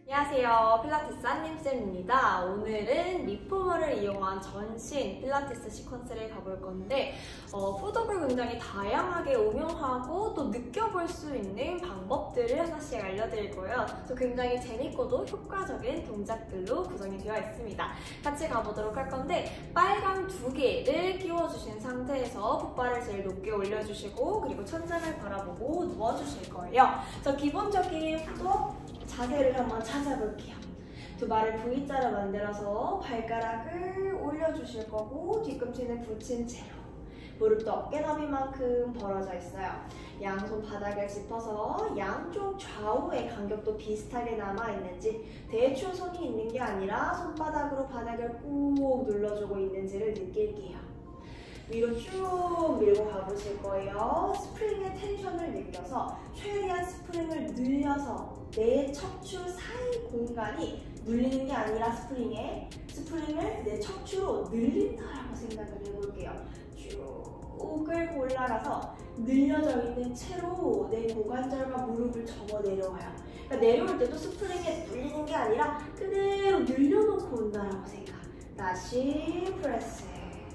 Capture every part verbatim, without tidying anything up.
안녕하세요. 필라테스 한림쌤입니다. 오늘은 리포머를 이용한 전신 필라테스 시퀀스를 가볼 건데 어, 풋업을 굉장히 다양하게 응용하고 또 느껴볼 수 있는 방법들을 하나씩 알려드릴 거예요. 또 굉장히 재밌고도 효과적인 동작들로 구성이 되어 있습니다. 같이 가보도록 할 건데 빨강 두 개를 끼워주신 상태에서 풋발을 제일 높게 올려주시고 그리고 천장을 바라보고 누워주실 거예요. 저 기본적인 풋업 자세를 한번 찾아볼게요. 두 발을 V자로 만들어서 발가락을 올려주실 거고 뒤꿈치는 붙인 채로 무릎도 어깨 너비만큼 벌어져 있어요. 양손 바닥을 짚어서 양쪽 좌우의 간격도 비슷하게 남아있는지 대충 손이 있는 게 아니라 손바닥으로 바닥을 꾹 눌러주고 있는지를 느낄게요. 위로 쭉 밀고 가보실 거예요. 스프링의 텐션을 느껴서 최대한 스프링을 늘려서 내 척추 사이 공간이 눌리는 게 아니라 스프링에 스프링을 내 척추로 늘린다라고 생각을 해볼게요. 쭉 끌고 올라가서 늘려져 있는 채로 내 고관절과 무릎을 접어 내려와요. 그러니까 내려올 때도 스프링에 눌리는 게 아니라 그대로 늘려놓고 온다라고 생각. 다시 프레스.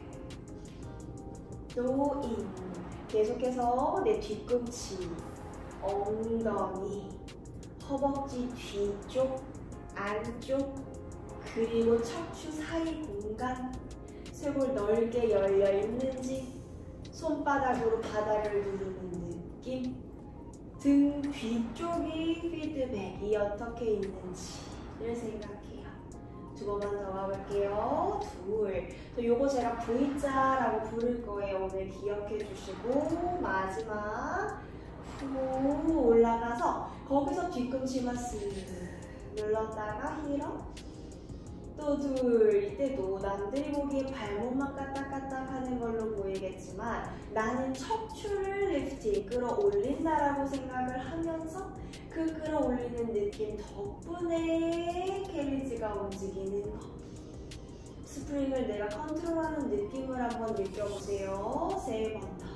또 인. 계속해서 내 뒤꿈치, 엉덩이, 허벅지 뒤쪽, 안쪽, 그리고 척추 사이 공간, 쇄골 넓게 열려 있는지, 손바닥으로 바닥을 누르는 느낌, 등 뒤쪽이 피드백이 어떻게 있는지를 생각해요. 두 번만 더 가볼게요. 둘. 또 요거 제가 V자라고 부를 거예요. 오늘 기억해 주시고 마지막 후 올라가서 거기서 뒤꿈치만 쓱 눌렀다가 힐업. 또 둘. 이때도 남들이 보기에 발목만 까딱까딱 하는 걸로 보이겠지만 나는 척추를 리프팅 끌어올린다라고 생각을 하면서 그 끌어올리는 느낌 덕분에 캐리지가 움직이는 거. 스프링을 내가 컨트롤하는 느낌을 한번 느껴보세요. 세 번 더.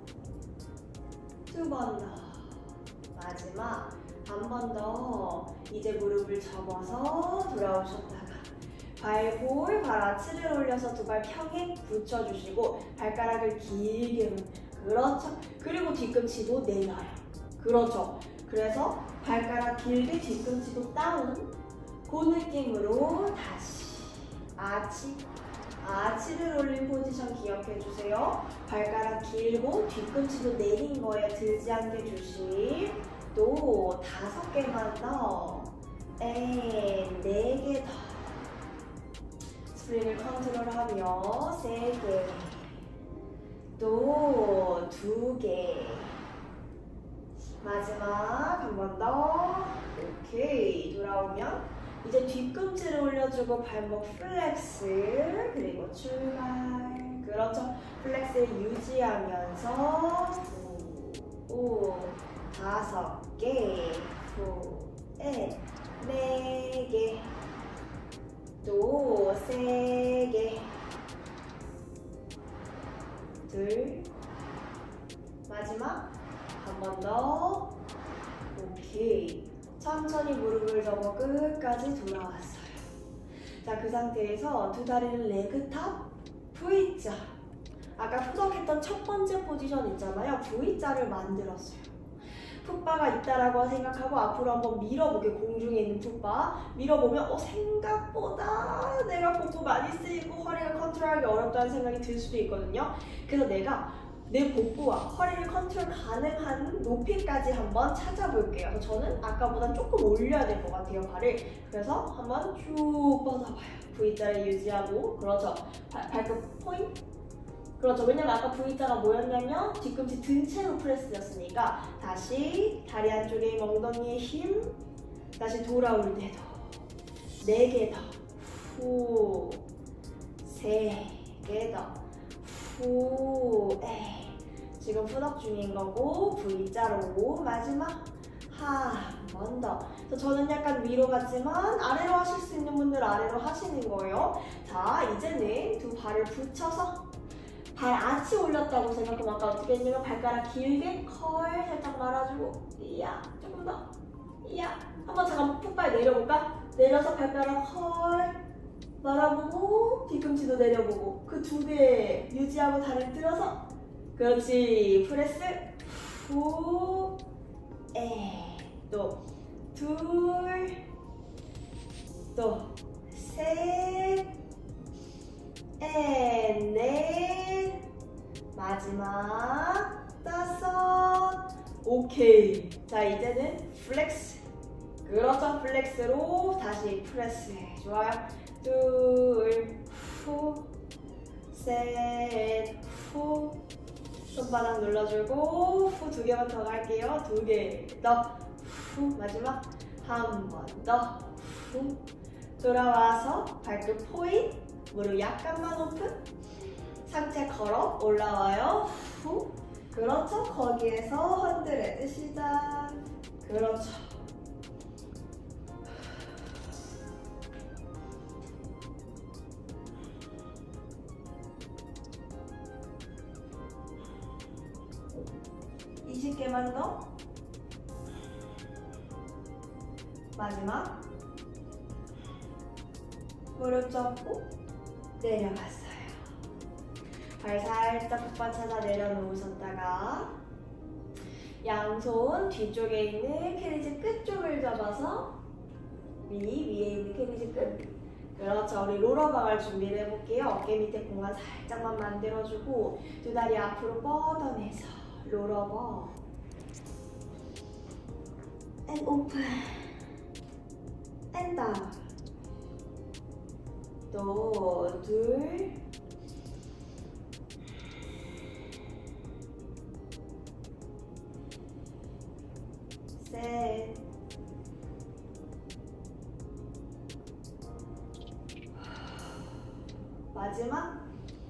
두 번 더. 마지막 한 번 더. 이제 무릎을 접어서 돌아오셨다가 발볼, 발 아치를 올려서 두 발 평행 붙여주시고 발가락을 길게 그렇죠. 그리고 뒤꿈치도 내려요. 그렇죠. 그래서 발가락 길게 뒤꿈치도 다운. 그 느낌으로 다시 아치, 아치를 올린 포지션 기억해주세요. 발가락 길고 뒤꿈치도 내린 거에 들지 않게 조심. 또 다섯 개만 더. 앤, 네 개 더. 스프링을 컨트롤하며 세 개. 또 두 개. 마지막 한 번 더. 오케이. 돌아오면 이제 뒤꿈치를 올려주고 발목 플렉스 그리고 출발. 그렇죠. 플렉스를 유지하면서 오, 오 다섯 개, 후, 에, 네 개, 또 세 개, 둘, 마지막 한 번 더. 오케이. 천천히 무릎을 접어 끝까지 돌아왔어요. 자, 그 상태에서 두 다리는 레그탑, V자. 아까 후덕했던 첫 번째 포지션 있잖아요. V자를 만들었어요. 풋바가 있다라고 생각하고 앞으로 한번 밀어보게. 공중에 있는 풋바 밀어보면 어, 생각보다 내가 복부 많이 쓰이고 허리가 컨트롤하기 어렵다는 생각이 들 수도 있거든요. 그래서 내가 내 복부와 허리를 컨트롤 가능한 높이까지 한번 찾아볼게요. 그래서 저는 아까보단 조금 올려야 될 것 같아요, 발을. 그래서 한번 쭉 뻗어봐요. V자를 유지하고. 그렇죠. 발, 발끝 포인트. 그렇죠. 왜냐면 아까 V자가 뭐였냐면 뒤꿈치 든 채로 프레스였으니까 다시 다리 안쪽에 엉덩이에 힘. 다시 돌아올 때도 네 개 더. 후. 세 개 더. 후. 에이. 지금 풋업 중인 거고 V자로 마지막 한 번 더. 저는 약간 위로 갔지만 아래로 하실 수 있는 분들 아래로 하시는 거예요. 자, 이제는 두 발을 붙여서 발 아치 올렸다고 생각하면 아까 어떻게 했냐면 발가락 길게 컬 살짝 말아주고 이야 조금 더 야, 한번 잠깐 푹 빨리 내려볼까? 내려서 발가락 헐 말아보고 뒤꿈치도 내려보고 그 두 개 유지하고 다리를 들어서 그렇지. 프레스 후 에 또 둘 또 셋 에 넷 마지막 다섯 오케이. 자 이제는 플렉스 그렇죠. 플렉스로 다시 프레스 좋아요. 둘 후 셋 후 손바닥 눌러주고 후 두 개만 더 갈게요. 두 개 더 후 마지막 한 번 더 후 돌아와서 발끝 포인 무릎 약간만 오픈 상체 걸어 올라와요. 후 그렇죠. 거기에서 헌드레드 시작 그렇죠. 이십 개만 더 마지막 무릎 접고 내려갔어요. 발 살짝 턱받 찾아 내려놓으셨다가 양손 뒤쪽에 있는 캐리지 끝 쪽을 잡아서 위, 위에 있는 캐리지 끝 그렇죠. 우리 롤러박을 준비를 해볼게요. 어깨 밑에 공간 살짝만 만들어주고 두 다리 앞으로 뻗어내서 롤러박 and open and down 또 둘 셋 마지막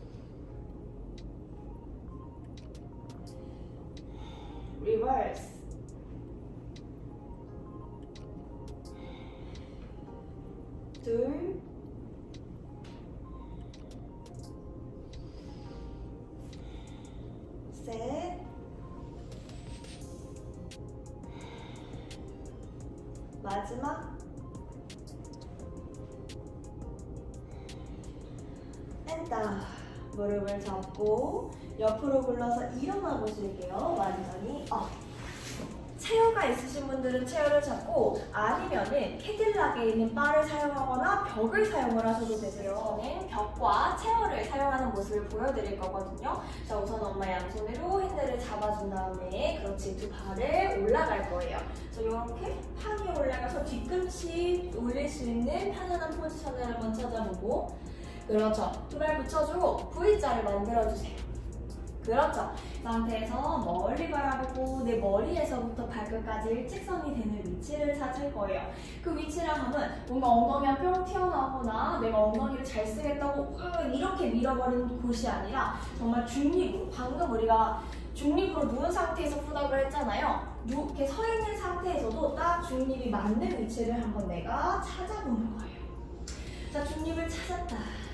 리버스 둘 셋 마지막 엔다 무릎을 잡고 옆으로 굴러서 일어나 보실게요. 완전히 업. 체어가 있으신 분들은 체어를 잡고 아니면은 캐딜락에 있는 바를 사용하거나 벽을 사용을 하셔도 되세요. 저는 벽과 체어를 사용하는 모습을 보여드릴 거거든요. 자 우선 엄마 양손으로 핸들을 잡아준 다음에 그렇지 두 발을 올라갈 거예요. 자 이렇게 판 위에 올라가서 뒤꿈치 올릴 수 있는 편안한 포지션을 한번 찾아보고 그렇죠. 두 발 붙여주고 V자를 만들어주세요. 그렇죠. 이 상태에서 멀리 바라보고 내 머리에서부터 발끝까지 일직선이 되는 위치를 찾을 거예요. 그 위치를 하면 뭔가 엉덩이가 뿅 튀어나오거나 내가 엉덩이를 잘 쓰겠다고 이렇게 밀어버리는 곳이 아니라 정말 중립으로 방금 우리가 중립으로 누운 상태에서 푸덕을 했잖아요. 이렇게 서 있는 상태에서도 딱 중립이 맞는 위치를 한번 내가 찾아보는 거예요. 자, 중립을 찾았다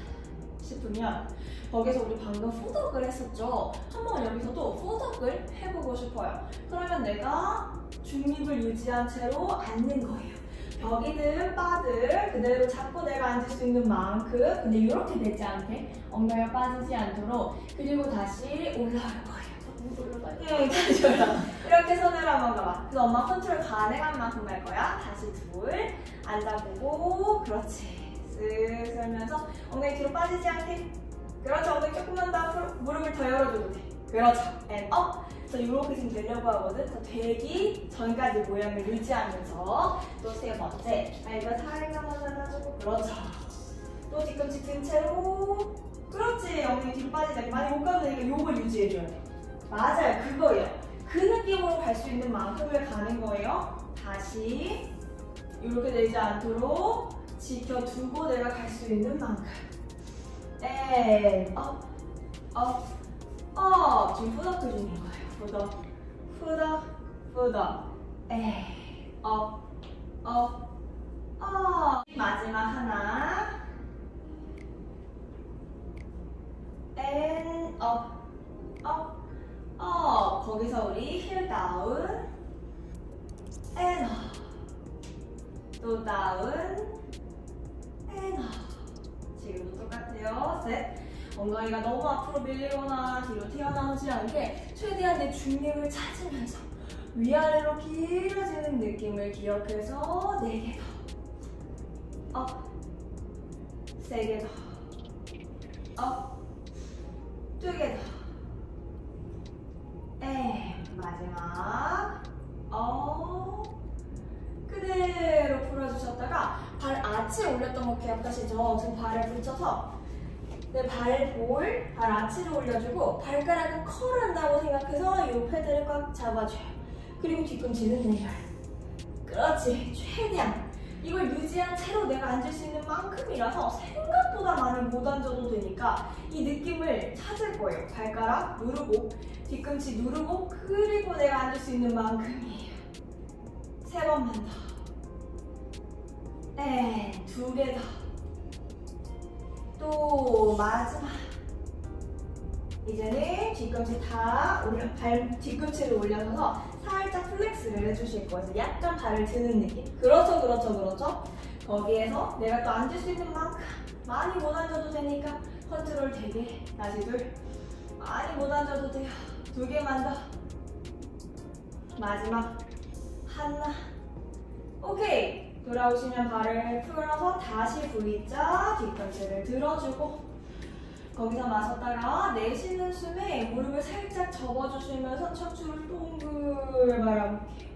싶으면 거기서 우리 방금 푸덕을 했었죠. 한번 여기서도 푸덕을 해보고 싶어요. 그러면 내가 중립을 유지한 채로 앉는 거예요. 벽이든 바들 그대로 잡고 내가 앉을 수 있는 만큼 근데 이렇게 되지 않게 엉덩이가 빠지지 않도록 그리고 다시 올라올 거예요. 응, 다시요. 이렇게 손으로 한번 가봐. 그래서 엄마 컨트롤 가능한 만큼 갈 거야. 다시 둘 앉아보고 그렇지. 쓱 설면서 엉덩이 뒤로 빠지지 않게 그렇죠. 엉덩이 조금만 더 앞으로 무릎을 더 열어줘도 돼. 그렇죠. and up. 그래서 이렇게 지금 되려고 하거든. 더 되기 전까지 모양을 유지하면서 또 세 번째 발과 살짝만 잘라주고 그렇죠. 또 뒤꿈치 든 채로 그렇지. 엉덩이 뒤로 빠지지 않게 많이 못 가도 되니까 요걸 유지해줘야 돼. 맞아요. 그거예요. 그 느낌으로 갈 수 있는 만큼을 가는 거예요. 다시 이렇게 되지 않도록 지켜두고 내가 갈 수 있는 만큼 and up, up, up. 지금 푸덕 중인 거예요. 푸덕, 푸덕, 푸덕 and up, up, up. 마지막 하나 and up, up, up. 거기서 우리 힐 다운 and up. 또 다운, 앤 업. 지금도 똑같아요. 셋. 엉덩이가 너무 앞으로 밀리거나 뒤로 튀어나오지 않게 최대한 내 중립을 찾으면서 위아래로 길어지는 느낌을 기억해서 네 개 더. 업. 세 개 더. 업. 두 개 더. 에 마지막. 업. 그대로 풀어주셨다가 발 아치 올렸던 거 기억하시죠? 지금 발을 붙여서 내 발볼, 발 아치를 올려주고 발가락을 컬한다고 생각해서 이 패드를 꽉 잡아줘요. 그리고 뒤꿈치는 내려요. 그렇지. 최대한 이걸 유지한 채로 내가 앉을 수 있는 만큼이라서 생각보다 많이 못 앉아도 되니까 이 느낌을 찾을 거예요. 발가락 누르고 뒤꿈치 누르고 그리고 내가 앉을 수 있는 만큼이에요. 세 번만 더. 네, 두 개 더. 또 마지막. 이제는 뒤꿈치 다 올려, 발 뒤꿈치를 올려서 살짝 플렉스를 해주실 거예요. 약간 발을 드는 느낌. 그렇죠, 그렇죠, 그렇죠. 거기에서 내가 또 앉을 수 있는 만큼 많이 못 앉아도 되니까 컨트롤 되게. 다시 둘. 많이 못 앉아도 돼요. 두 개만 더. 마지막. 하나. 오케이. 돌아오시면 발을 풀어서 다시 V자 뒤꿈치를 들어주고 거기서 마셨다가 내쉬는 숨에 무릎을 살짝 접어주시면서 척추를 동글 바라볼게요.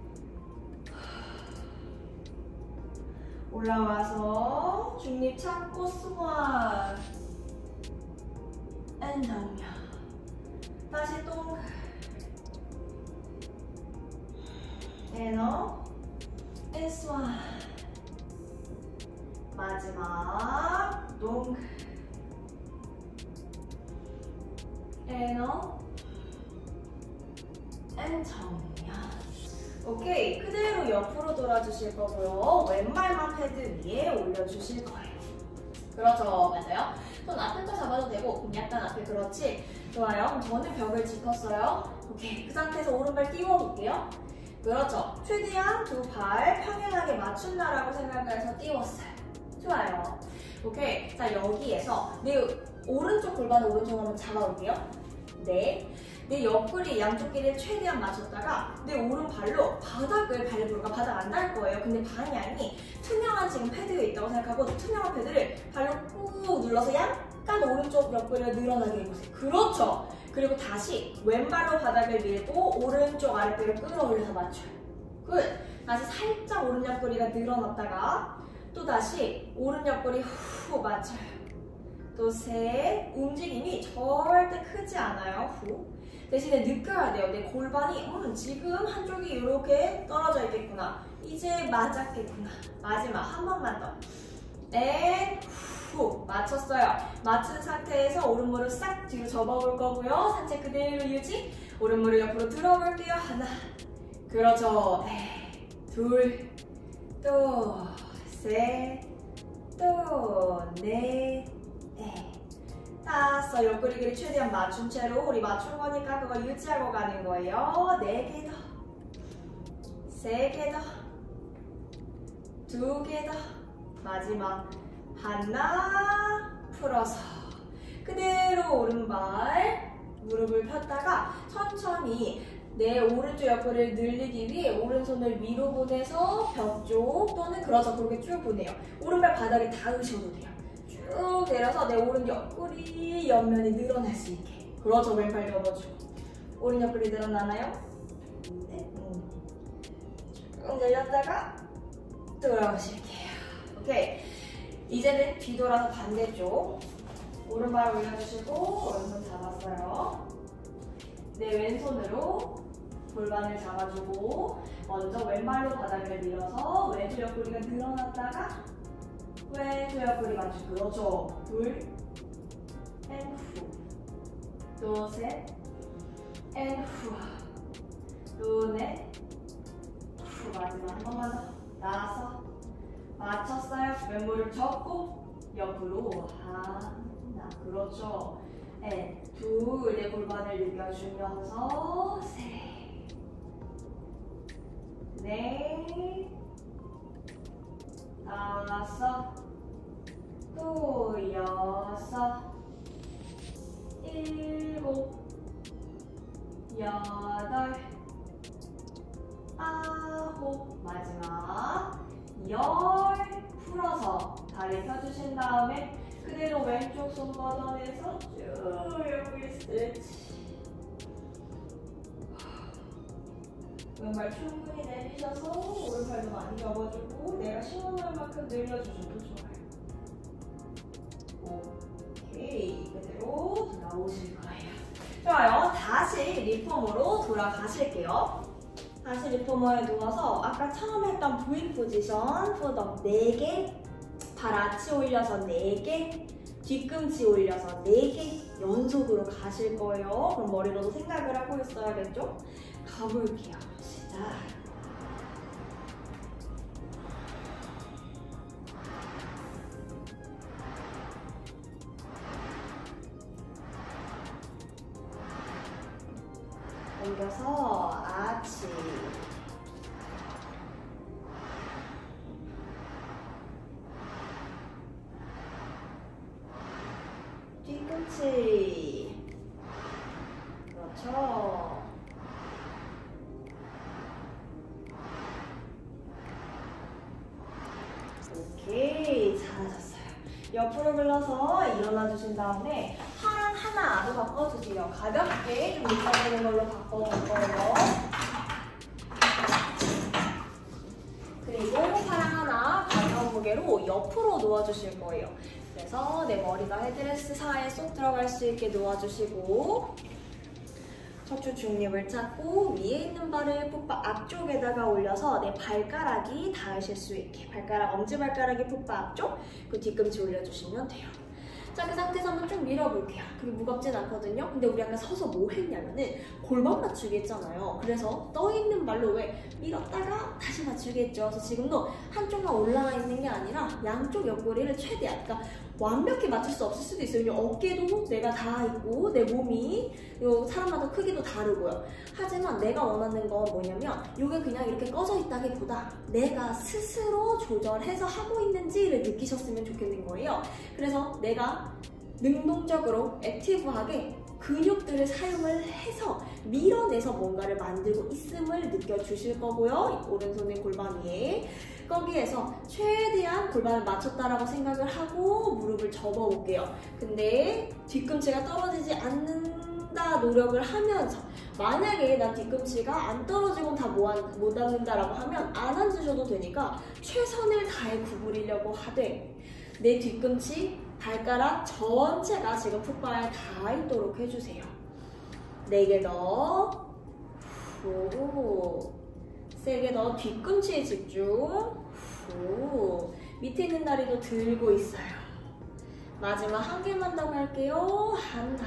올라와서 중립 찾고 스완 앤 정면 다시 동글 에너 앤 스완 마지막 동글 에너 앤 정면. 오케이, 그대로 옆으로 돌아주실 거고요. 왼발만 패드 위에 올려주실 거예요. 그렇죠, 맞아요. 손 앞에 거 잡아도 되고 약간 앞에. 그렇지. 좋아요. 그럼 저는 벽을 짚었어요. 오케이, 그 상태에서 오른발 띄워볼게요. 그렇죠. 최대한 두 발 평행하게 맞춘다라고 생각해서 띄웠어요. 좋아요. 오케이. 자, 여기에서 내 오른쪽 골반을 오른쪽으로 한번 잡아볼게요. 네. 내 옆구리 양쪽 길이를 최대한 맞췄다가 내 오른발로 바닥을 밟으니까 바닥 안 닿을 거예요. 근데 방향이 투명한 지금 패드가 있다고 생각하고 투명한 패드를 발로 꾹 눌러서 약간 오른쪽 옆구리를 늘어나게 해보세요. 그렇죠. 그리고 다시 왼발로 바닥을 밀고 오른쪽 아랫배를 끌어올려서 맞춰요. 굿! 다시 살짝 오른 옆구리가 늘어났다가 또 다시 오른 옆구리 후 맞춰요. 또 셋, 움직임이 절대 크지 않아요. 후. 대신에 느껴야 돼요. 내 골반이 음, 지금 한쪽이 이렇게 떨어져 있겠구나. 이제 맞았겠구나. 마지막 한 번만 더. 네, 후 맞췄어요. 맞춘 상태에서 오른무릎 싹 뒤로 접어볼 거고요. 상체 그대로 유지. 오른무릎 옆으로 들어볼게요. 하나, 그렇죠. 네, 둘, 또 셋, 또 넷, 네. 다섯. 옆구리 길이 최대한 맞춘 채로 우리 맞춘 거니까 그거 유지하고 가는 거예요. 네 개 더, 세 개 더, 두 개 더, 마지막 하나. 풀어서 그대로 오른발 무릎을 폈다가 천천히 내 오른쪽 옆구리를 늘리기 위해 오른손을 위로 보내서 벽 쪽 또는 그렇죠. 그렇게 쭉 보내요. 오른발 바닥에 닿으셔도 돼요. 쭉 내려서 내 오른 옆구리 옆면이 늘어날 수 있게. 그렇죠. 왼팔 접어주고 오른 옆구리 늘어나나요? 네. 쭉 내렸다가 돌아오실게요. 오케이. 이제는 뒤돌아서 반대쪽 오른발 올려주시고 오른손 잡았어요. 내 왼손으로 골반을 잡아주고 먼저 왼발로 바닥을 밀어서 왼쪽 옆구리가 늘어났다가 왼쪽 옆구리 맞추고 그렇죠. 둘, 앤 후, 또 셋, 앤 후, 또 넷, 후. 마지막 한 번만 더. 다섯. 맞췄어요. 왼무릎 접고 옆으로 하나. 그렇죠. 네, 둘. 내 골반을 느껴주면서 셋, 넷, 다섯, 또 여섯, 일곱, 여덟, 아홉, 마지막 열 풀어서 다리 펴주신 다음에 그대로 왼쪽 손 뻗어내서 쭉 여기 스트레치. 왼발 충분히 내리셔서 오른팔도 많이 접어주고 내가 시원할 만큼 늘려주셔도 좋아요. 오케이, 그대로 돌아오실 거예요. 좋아요. 다시 리폼으로 돌아가실게요. 다시 리포머에 누워서 아까 처음 했던 V 포지션 푸드업 네 개, 발 아치 올려서 네 개, 뒤꿈치 올려서 네 개 연속으로 가실 거예요. 그럼 머리로도 생각을 하고 있어야겠죠? 가볼게요. 시작. 옮겨서 아치, 뒤꿈치, 그렇죠. 오케이, 잘하셨어요. 옆으로 굴러서 일어나 주신 다음에 팔 하나로 바꿔주세요. 가볍게 좀 밑어지는 걸로 바꿔볼 거예요. 그리고 팔 하나 가벼운 무게로 옆으로 누워주실 거예요. 그래서 내 머리가 헤드레스 사이에 쏙 들어갈 수 있게 누워주시고 척추 중립을 찾고 위에 있는 발을 풋바 앞쪽에다가 올려서 내 발가락이 닿으실 수 있게 발가락, 엄지발가락이 풋바 앞쪽, 그 뒤꿈치 올려주시면 돼요. 자, 그 상태에서 한번 쭉 밀어볼게요. 그게 무겁진 않거든요. 근데 우리 아까 서서 뭐 했냐면은 골반 맞추기 했잖아요. 그래서 떠있는 발로 왜 밀었다가 다시 맞추기 했죠. 그래서 지금도 한쪽만 올라와 있는 게 아니라 양쪽 옆구리를 최대한, 그러니까 완벽히 맞출 수 없을 수도 있어요. 어깨도 내가 다 있고 내 몸이 사람마다 크기도 다르고요. 하지만 내가 원하는 건 뭐냐면 이게 그냥 이렇게 꺼져 있다기보다 내가 스스로 조절해서 하고 있는지를 느끼셨으면 좋겠는 거예요. 그래서 내가 능동적으로 액티브하게 근육들을 사용을 해서 밀어내서 뭔가를 만들고 있음을 느껴주실 거고요. 오른손은 골반 위에. 거기에서 최대한 골반을 맞췄다라고 생각을 하고 무릎을 접어볼게요. 근데 뒤꿈치가 떨어지지 않는다 노력을 하면서 만약에 나 뒤꿈치가 안 떨어지고 다 못 앉는다라고 하면 안 앉으셔도 되니까 최선을 다해 구부리려고 하되 내 뒤꿈치, 발가락 전체가 지금 풋바에 닿아 있도록 해주세요. 네 개 더. 후. 세게 더. 뒤꿈치에 집중. 후. 밑에 있는 다리도 들고 있어요. 마지막 한 개만 더 갈게요. 한다.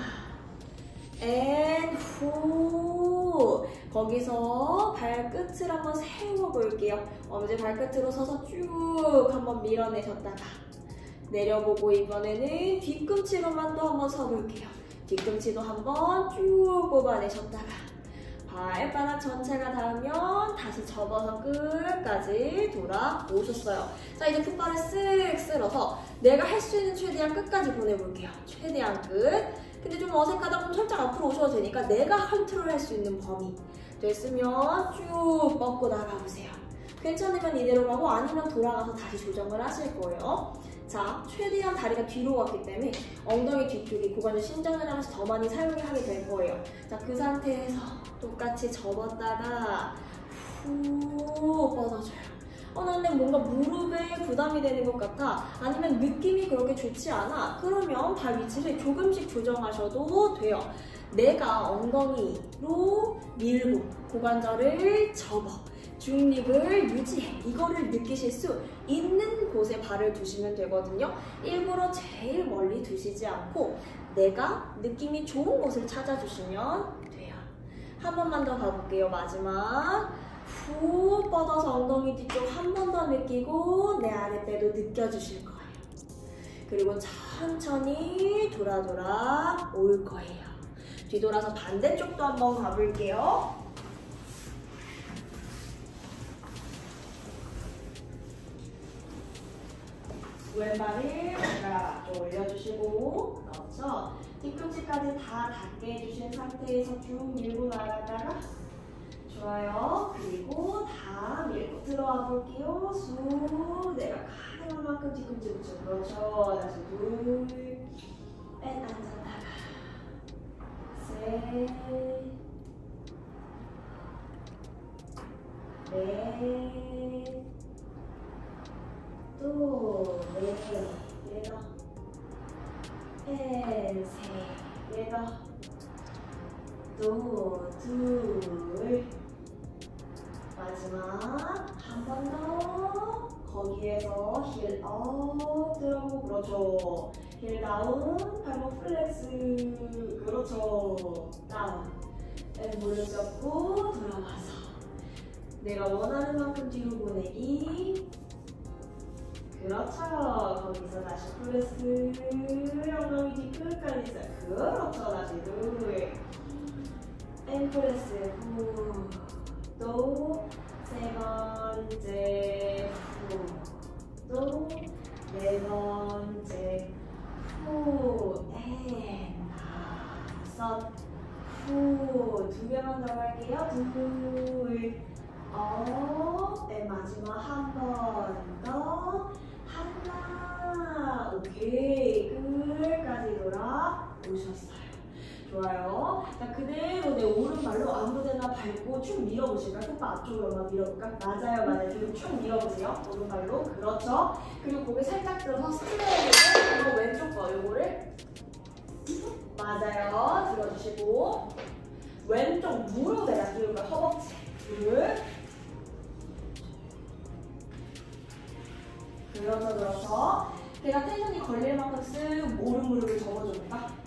앤 후. 거기서 발끝을 한번 세워볼게요. 엄지 발끝으로 서서 쭉 한번 밀어내셨다가 내려보고 이번에는 뒤꿈치로만 또 한번 서볼게요. 뒤꿈치도 한번 쭉 뽑아내셨다가 발바닥 전체가 닿으면 다시 접어서 끝까지 돌아오셨어요. 자, 이제 풋발을 쓱 쓸어서 내가 할 수 있는 최대한 끝까지 보내볼게요. 최대한 끝. 근데 좀 어색하다 보면 살짝 앞으로 오셔도 되니까 내가 컨트롤할 수 있는 범위 됐으면 쭉 뻗고 나가보세요. 괜찮으면 이대로 가고 아니면 돌아가서 다시 조정을 하실 거예요. 자, 최대한 다리가 뒤로 갔기 때문에 엉덩이 뒤쪽이 고관절 신전을 하면서 더 많이 사용을 하게 될 거예요. 자, 그 상태에서 똑같이 접었다가 후 뻗어줘요. 어, 근데 뭔가 무릎에 부담이 되는 것 같아. 아니면 느낌이 그렇게 좋지 않아. 그러면 발 위치를 조금씩 조정하셔도 돼요. 내가 엉덩이로 밀고 고관절을 접어 중립을 유지해. 이거를 느끼실 수 있는 곳에 발을 두시면 되거든요. 일부러 제일 멀리 두시지 않고 내가 느낌이 좋은 곳을 찾아주시면 돼요. 한 번만 더 가볼게요. 마지막. 후 뻗어서 엉덩이 뒤쪽 한 번 더 느끼고 내 아랫배도 느껴주실 거예요. 그리고 천천히 돌아 돌아 올 거예요. 뒤돌아서 반대쪽도 한번 가볼게요. 왼발을 발가락 앞쪽 올려주시고, 그렇죠. 뒤꿈치까지 다 닿게 해주신 상태에서 쭉 밀고 나가다가, 좋아요. 그리고 다 밀고 들어와 볼게요. 쑥 내가 가능한 만큼 뒤꿈치 붙여. 그렇죠. 다시 둘, 앤 앉았다가, 셋, 넷, 또 넷, 얘가, 앤 셋, 얘가, 또 둘, 마지막 한 번 더. 거기에서 힐 업 들어오고, 그렇죠. 힐 다운, 발목 플렉스, 그렇죠. 다운. 무릎 접고 돌아와서 내가 원하는 만큼 뒤로 보내기. 그렇죠. 거기서 다시 플렉스, 엉덩이 뒤 끝까지 있어요. 그렇죠. 다시 둘, 앤 플렉스 후. 또 세 번째 후, 또 네 번째 후, 앤 다섯 후, 두 개만 더 갈게요. 둘, 업, 앤 마지막 한 번 더, 하나, 오케이, 끝까지 돌아오셨어요. 좋아요. 자, 그대로 내 오른발로 아무데나 밟고 쭉 밀어보실까요? 손바 앞쪽으로 한번 밀어볼까? 맞아요, 맞아요. 뒤로 쭉 밀어보세요. 오른발로. 그렇죠. 그리고 고개 살짝 들어서 스트레이트를 그리고 왼쪽 거 요거를 맞아요. 들어주시고 왼쪽 무릎 내가 들고 허벅지 둘. 그렇죠, 그렇죠. 걔가 텐션이 걸릴 만큼 쓱 오른 무릎을 접어줍니까?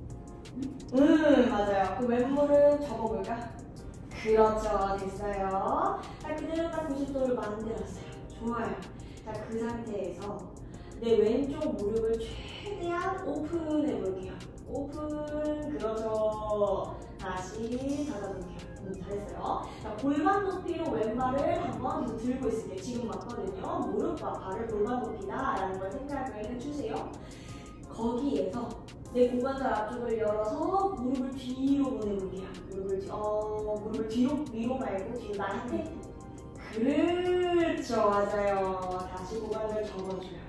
음, 맞아요. 그 왼무릎 접어볼까? 그렇죠. 됐어요. 자, 그대로 딱 구십 도를 만들었어요. 좋아요. 자, 그 상태에서 내 왼쪽 무릎을 최대한 오픈해 볼게요. 오픈. 그렇죠. 다시 닫아볼게요. 음, 잘했어요. 자, 골반 높이로 왼발을 한번 계속 들고 있을게요. 지금 맞거든요. 무릎과 발을 골반 높이다라는 걸 생각을 해주세요. 거기에서 내 고관절 앞쪽을 열어서 무릎을 뒤로 보내볼게요. 무릎을, 뒤, 어, 무릎을 뒤로, 위로 말고 뒤로 나한테. 그렇죠. 맞아요. 다시 고관절 접어줘요.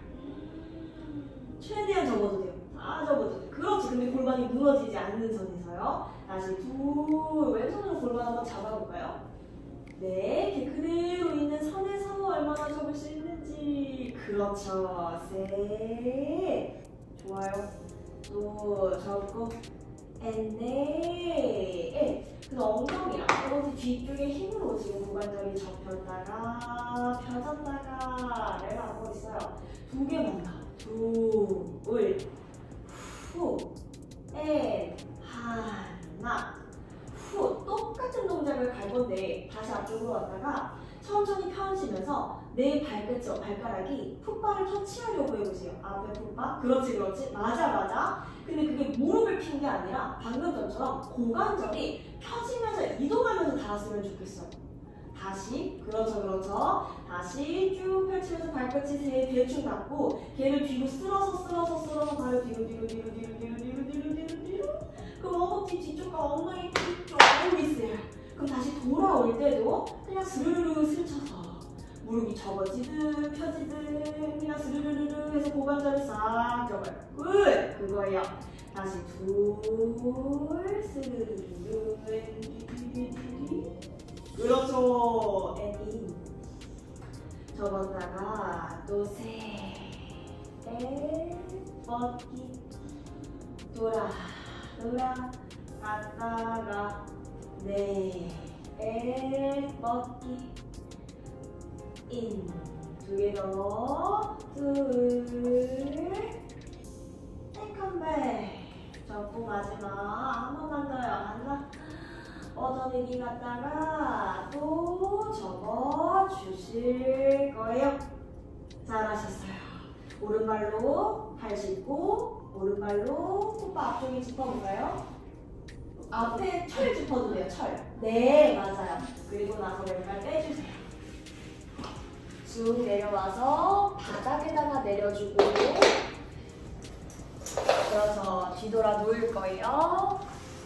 최대한 접어도 돼요. 다 접어도 돼요. 그렇지. 근데 골반이 무너지지 않는 선에서요. 다시 둘. 왼손으로 골반 한번 잡아볼까요? 네. 이렇게 그대로 있는 선에서 얼마나 접을 수 있는지. 그렇죠. 셋. 좋아요. 또 접고 앤 넷. 그래서 엉덩이랑 허벅지 뒤쪽에 힘으로 지금 고관절이 접혔다가 펴졌다가 내가 하고 있어요. 두 개만 더. 둘, 후, 앤, 하나, 후. 똑같은 동작을 갈 건데 다시 앞쪽으로 왔다가 천천히 펴지면서 내 발끝, 발가락이 풋바를 터치하려고 해보세요. 앞에 풋바. 그렇지, 그렇지. 맞아, 맞아. 근데 그게 무릎을 핀 게 아니라 방금 전처럼 고관절이 펴지면서 이동하면서 닿았으면 좋겠어. 다시. 그렇죠, 그렇죠. 다시 쭉 펼치면서 발끝이 대충 닿고 걔를 뒤로 쓸어서 쓸어서 쓸어서 발을 뒤로 뒤로 뒤로 뒤로 뒤로 뒤로 뒤로 뒤로 뒤로. 그럼 허벅지 뒤쪽과 엉덩이 뒤쪽 있어요. 그럼 다시 돌아올 때도 그냥 스르르르 스쳐서 무릎이 접어지든 펴지든 그냥 스르르르 해서 고관절을 싹 접어요. 끝! 그거예요. 다시 둘, 스르르르, 그렇죠. 앤인 접었다가 또 셋, 앤 뻗기 돌아 돌아 갔다가 네, 앤 뻗기 인 두 개 더 둘 세컨백 접고 마지막 한 번만 더요. 하나 뻗어내기 갔다가 또 접어 주실 거예요. 잘하셨어요. 오른발로 발 짚고 오른발로 콧바 앞쪽에 짚어볼까요? 앞에 철 짚어도 돼요. 철. 네, 맞아요. 그리고 나서 왼발 빼주세요. 쭉 내려와서 바닥 바닥에다가 내려주고 그래서 뒤돌아 누울 거예요.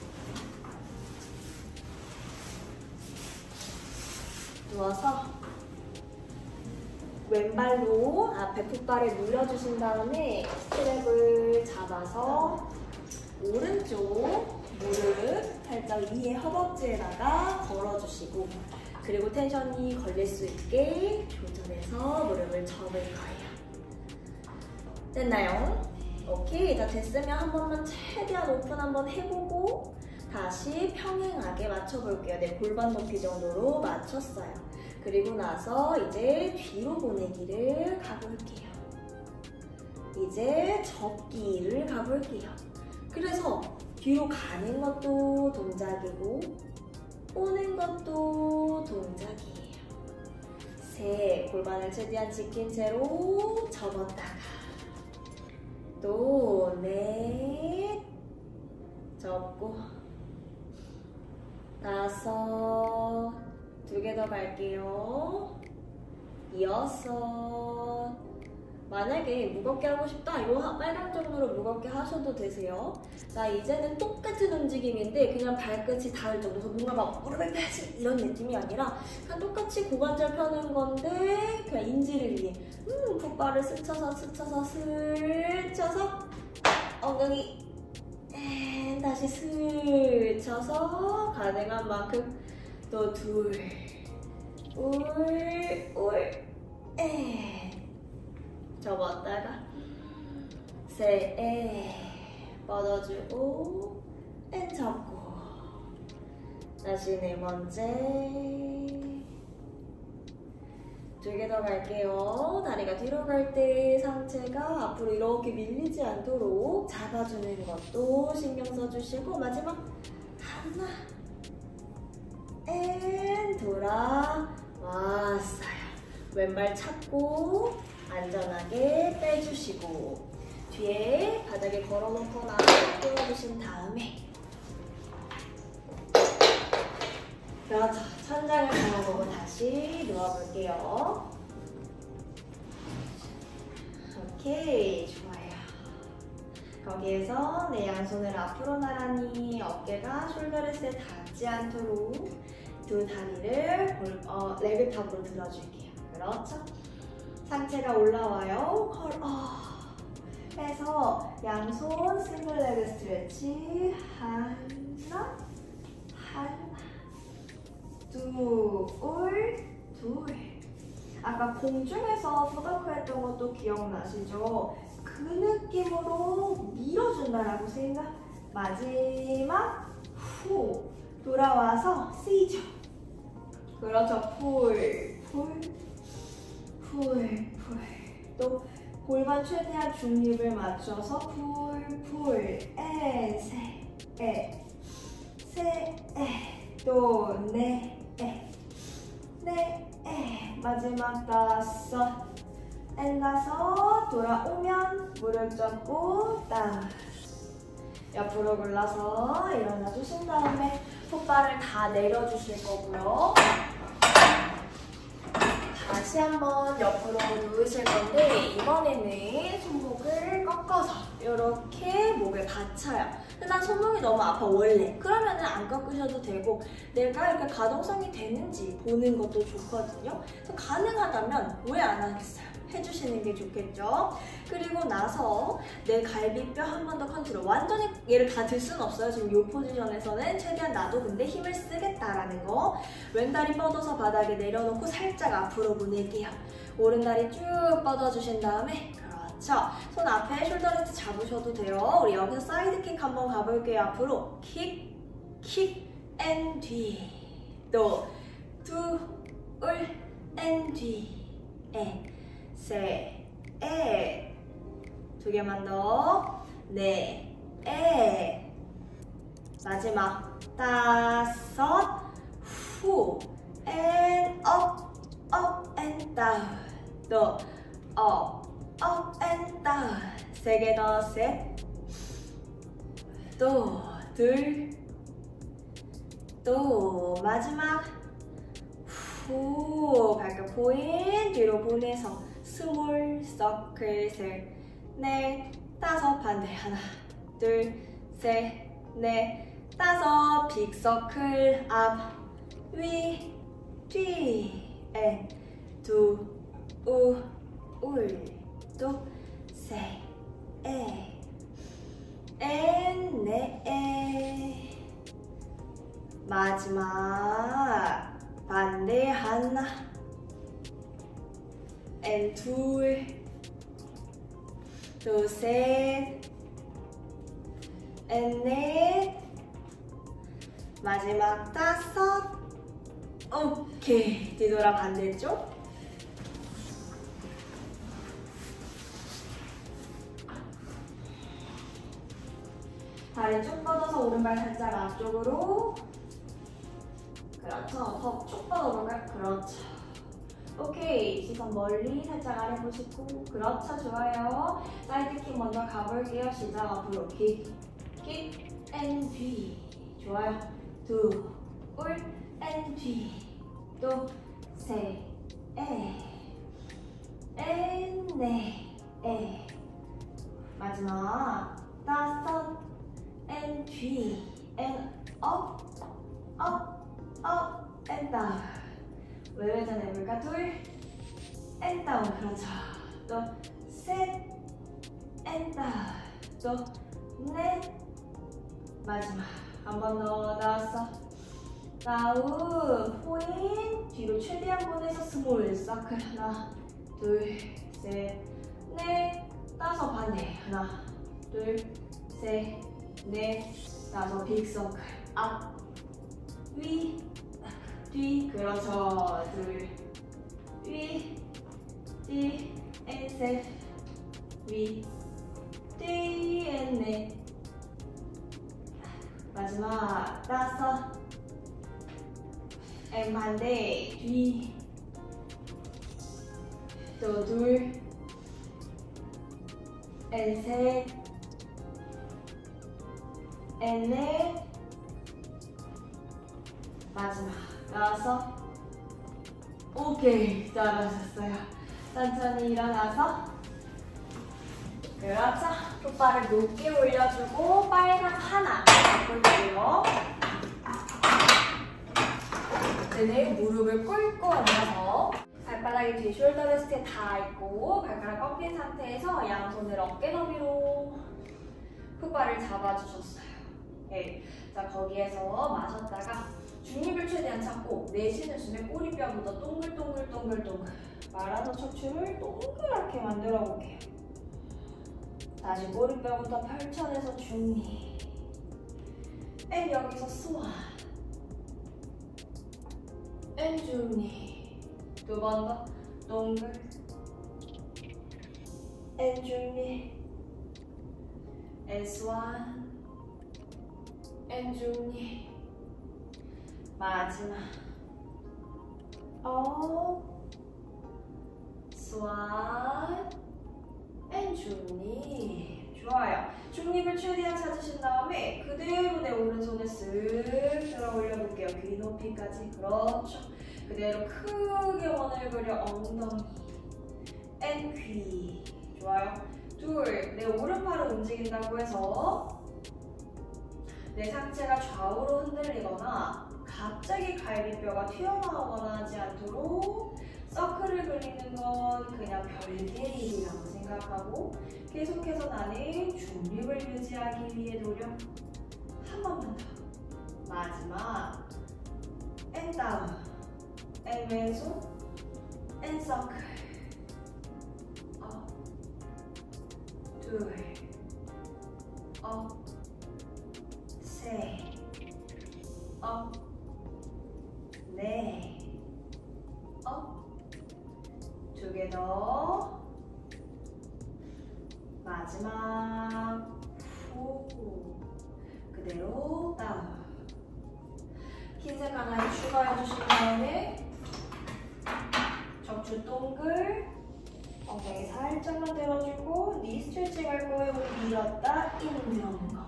누워서 왼발로 앞에 풋발을 눌러주신 다음에 스트랩을 잡아서 오른쪽 무릎 살짝 위에 허벅지에다가 걸어주시고 그리고 텐션이 걸릴 수 있게 조절해서 무릎을 접을 거예요. 됐나요? 오케이. 자, 됐으면 한 번만 최대한 오픈 한번 해보고 다시 평행하게 맞춰볼게요. 네, 골반 높이 정도로 맞췄어요. 그리고 나서 이제 뒤로 보내기를 가볼게요. 이제 접기를 가볼게요. 그래서 뒤로 가는 것도 동작이고 오는 것도 동작이에요. 셋, 골반을 최대한 지킨 채로 접었다가 또 넷, 접고 다섯, 두 개 더 갈게요. 여섯, 만약에 무겁게 하고 싶다, 이거 빨간 정도로 무겁게 하셔도 되세요. 자, 이제는 똑같은 움직임인데 그냥 발끝이 닿을 정도, 뭔가 막 무릎을 펴지 이런 느낌이 아니라 그냥 똑같이 고관절 펴는 건데 그냥 인지를 위해 음, 풋발을 스쳐서 스쳐서 스쳐서 엉덩이 에, 다시 스쳐서 가능한 만큼 또 둘, 울, 울, 에 접었다가 셋, 에 뻗어주고 엔 접고 다시 네 번째 두 개 더 갈게요. 다리가 뒤로 갈 때 상체가 앞으로 이렇게 밀리지 않도록 잡아주는 것도 신경 써주시고 마지막 하나 엔 돌아왔어요. 왼발 찾고 안전하게 빼주시고 뒤에 바닥에 걸어놓거나 끌어주신 다음에 그렇죠. 천장을 바라보고 다시 누워볼게요. 오케이, 좋아요. 거기에서 내 양손을 앞으로 나란히 어깨가 숄더레스에 닿지 않도록 두 다리를 볼, 어, 레그탑으로 들어줄게요. 그렇죠. 상체가 올라와요. 컬, 어. 해서 양손 싱글 레그 스트레치 하나, 하나, 둘, 둘. 아까 공중에서 푸드업 했던 것도 기억나시죠? 그 느낌으로 밀어준다라고 생각. 마지막 후 돌아와서 C죠. 그렇죠. 풀, 풀, 풀, 풀. 또 골반 최대한 중립을 맞춰서 풀, 풀, 에, 세, 에, 세, 에, 또 네, 에, 네, 에. 마지막 다섯, 엔 다섯. 돌아오면 무릎 접고 딱 옆으로 굴러서 일어나 주신 다음에 풋발을 다 내려주실 거고요. 다시 한번 옆으로 누우실 건데 이번에는 손목을 꺾어서 이렇게 목을 받쳐요. 근데 난 손목이 너무 아파 원래. 그러면은 안 꺾으셔도 되고 내가 이렇게 가동성이 되는지 보는 것도 좋거든요. 그래서 가능하다면 왜 안 하겠어요? 해주시는 게 좋겠죠. 그리고 나서 내 갈비뼈 한 번 더 컨트롤. 완전히 얘를 다 들 수는 없어요. 지금 이 포지션에서는 최대한 나도 근데 힘을 쓰겠다라는 거. 왼다리 뻗어서 바닥에 내려놓고 살짝 앞으로 보낼게요. 오른다리 쭉 뻗어주신 다음에 그렇죠. 손 앞에 숄더레스트 잡으셔도 돼요. 우리 여기서 사이드킥 한번 가볼게요. 앞으로 킥, 킥, 앤 뒤. 또 두, 울, 앤 뒤. 에. 셋, 에, 두 개만 더, 넷, 에, 마지막 다섯, 후, 앤 업, 업, 앤 다운, 또 업, 업, 앤 다운, 세 개 더, 셋, 또 둘, 또 마지막, 후, 후 발끝 포인 뒤로 보내서 스몰 서클 셋, 넷, 다섯 반대 하나, 둘, 셋, 넷, 다섯 빅 서클 앞, 위, 뒤, 앤, 두, 우, 울, 또, 셋, 에, 앤, 네, 에. 마지막 반대 하나, 앤 둘, 또 셋, 앤 넷, 마지막 다섯. 오케이, 뒤돌아 반대쪽. 다리 쭉 뻗어서 오른발 살짝 앞쪽으로. 그렇죠. 더 쭉 뻗어볼까요? 그렇죠. 오케이. 시선 멀리 살짝 아래 보시고. 그렇죠. 좋아요. 사이드 킥 먼저 가볼게요. 시작. 앞으로 킥, 킥, 앤 뒤. 좋아요. 두, 울, 앤 뒤. 또, 세, 에, 앤, 네, 에. 마지막 다섯, 앤 뒤, 앤 업, 업, 업, 앤 다운. 외회전 해볼까? 둘, 앤 다운. 그렇죠. 또 셋, 앤 다운. 또 넷, 마지막 한 번 더. 다섯, 다운. 포인 뒤로 최대한 보내서 스몰 서클 하나, 둘, 셋, 넷, 다섯 반대 하나, 둘, 셋, 넷, 다섯 빅 서클 앞, 위, 뒤. 그렇죠. 둘, 위, 뒤, 앤 셋, 위, 뒤, 앤 넷, 마지막 다섯, 앤 반대 뒤, 또 둘, 앤 셋, 앤 넷, 마지막 나와서. 오케이, 잘하셨어요. 천천히 일어나서. 그렇죠. 톱발을 높게 올려주고 빨강 하나 볼게요. 이제는 무릎을 꿇고 앉아서 발바닥이 뒤 숄더 레스트에 닿아있고 발가락 꺾인 상태에서 양손을 어깨 너비로 풋발을 잡아주셨어요. 오케이. 자, 거기에서 마셨다가 중립을 최대한 잡고 내쉬는 숨에 꼬리뼈부터 동글동글동글동글 말하는 척추를 동그랗게 만들어 볼게요. 다시 꼬리뼈부터 펼쳐내서 중립. 앤 여기서 스완. 앤 중립. 두 번 더 동글. 앤 중립. 앤 스완. 앤 중립. 마지막 업, 스완, 앤 중립. 좋아요. 중립을 최대한 찾으신 다음에 그대로 내 오른손을 쓱 들어 올려볼게요. 귀 높이까지. 그렇죠. 그대로 크게 원을 그려 엉덩이, 앤 귀. 좋아요. 둘, 내 오른팔을 움직인다고 해서 내 상체가 좌우로 흔들리거나 갑자기 갈비뼈가 튀어나오거나 하지 않도록 서클을 그리는 건 그냥 별개의 일이라고 생각하고 계속해서 나는 중립을 유지하기 위해 노력. 한 번만 더. 마지막 앤 다운, 앤 왼손, 앤 서클. 업, 둘, 업, 셋, 업, 네, 업, 두 개 더. 마지막 후. 그대로 다운. 흰색 하나 추가해 주신 다음에 척추 동글, 엉덩이 살짝만 들어주고 니 스트레칭 할 거예요. 우리 밀었다 있는 거.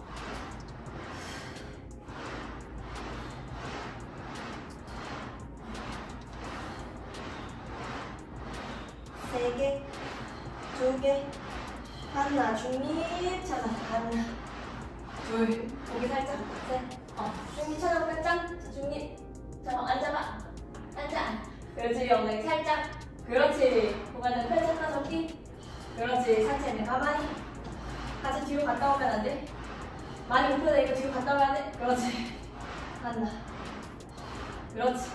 세 개, 두 개, 하나, 중립, 찾아, 하나, 둘, 고개 살짝, 셋, 어, 중립 찾아, 끝장, 중립, 자, 앉아봐, 앉아, 그렇지, 엉덩이 살짝, 그렇지, 고관을 펼쳤다, 접기, 그렇지, 상체는 가만히, 다시 뒤로 갔다 오면 안 돼, 많이 우표되니까 뒤로 갔다 오면 안 돼, 그렇지, 하나, 그렇지,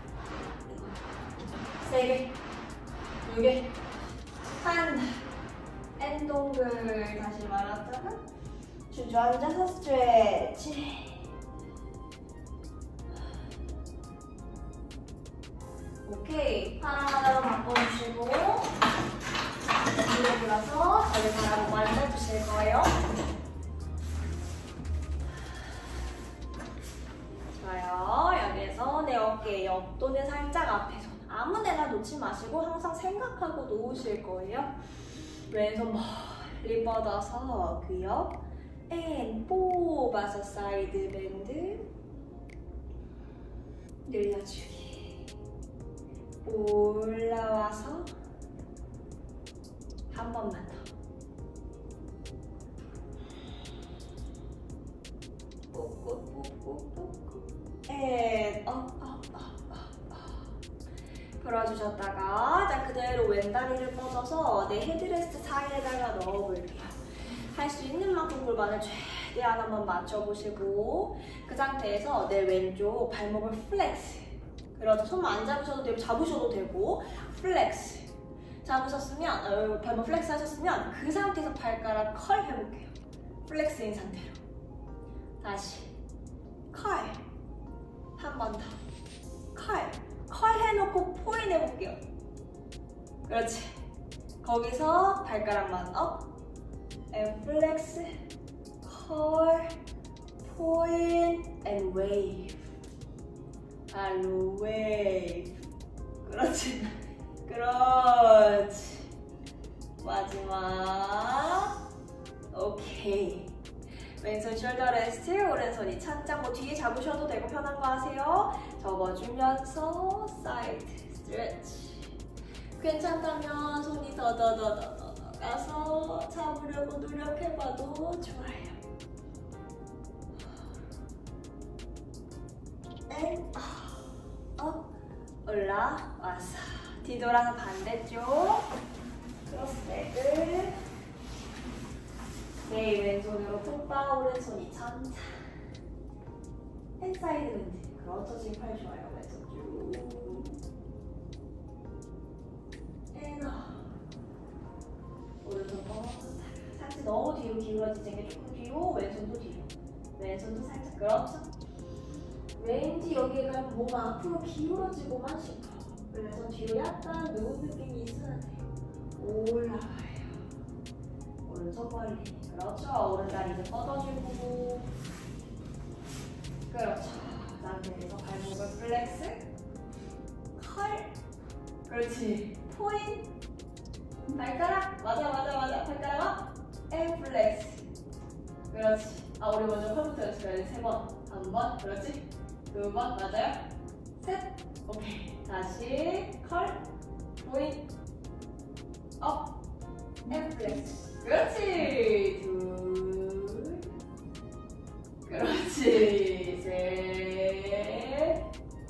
세 개, 두 개, 하나, N 동글 다시 말았다가 주저앉아서 스트레치. 오케이, 팔 하나로 바꿔주시고 뒤로 돌아서 저를 바라보고 앉아주실 거예요. 좋아요. 여기에서 내 어깨 옆 또는 살짝 앞에 손 아무 데나 놓지 마시고 항상 생각하고 놓으실 거예요. 왼손 멀리 뻗어서 그 옆 앤 뽑아서 사이드 밴드 늘려주기. 올라와서 한 번만 더. 꾹꾹꾹꾹꾹꾹 앤 업, 업, 업, 업, 업. 풀어주셨다가 자 그대로 왼다리를 뻗어서 내 헤드레스트 사이에다가 넣어볼게요. 할 수 있는 만큼 골반을 최대한 한번 맞춰보시고 그 상태에서 내 왼쪽 발목을 플렉스. 그렇죠. 손만 안 잡으셔도 되고 잡으셔도 되고 플렉스. 잡으셨으면 어, 발목 플렉스 하셨으면 그 상태에서 발가락 컬 해볼게요. 플렉스인 상태로. 다시 컬. 한 번 더. 컬. 컬 해놓고 포인 해볼게요. 그렇지. 거기서 발가락만 업. and flex, curl, point, and wave. 발로 wave. 그렇지. 그렇지. 마지막. 오케이. 왼손 숄더 레스트, 오른손이 찬장. 뭐 뒤에 잡으셔도 되고 편한 거 하세요. 접어주면서 사이드 스트레치. 괜찮다면 손이 더더더더 가서 잡으려고 노력해봐도 좋아요. 앤 업, 올라와서 뒤돌아서 반대쪽 크로스레그. 네, 왼손으로 톡바, 오른손이 천장. 팬사이드 밴드. 그렇죠, 지금 팔 좋아요. 왼손 쭉. 앤 업. 오른손 뻗어서 상체 너무 뒤로 기울어지지 않게 조금 뒤로, 왼손도 뒤로, 왼손도 살짝. 그렇죠? 왠지 여기가 몸 앞으로 기울어지고만 싶어. 그래서 뒤로 약간 누운 느낌이 있으면 돼요. 올라와요. 오른손 멀리. 그렇죠. 오른다리 이제 뻗어주고. 그렇죠. 그 상태에서 발목을 플렉스. 컬. 그렇지. 포인. 발가락. 맞아 맞아 맞아. 발가락 업. 앤 플렉스. 그렇지. 아 우리 먼저 컬부터 연습해야 돼. 세 번. 한 번. 그렇지. 두 번. 맞아요. 셋. 오케이. 다시 컬. 포인. 업. 앤 플렉스. 그렇지. 둘. 그렇지. 셋.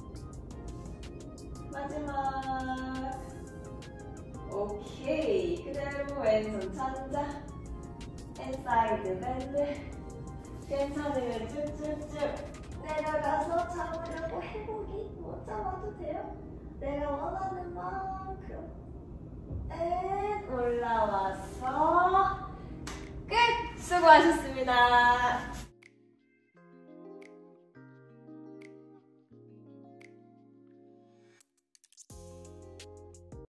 마지막. 오케이. 그대로 왼손 천장. 앤사이드 밴드. 괜찮으면 쭉쭉쭉 내려가서 잡으려고 해보기. 못 잡아도 돼요. 내가 원하는 만큼. 앤 올라와서 끝! 수고하셨습니다.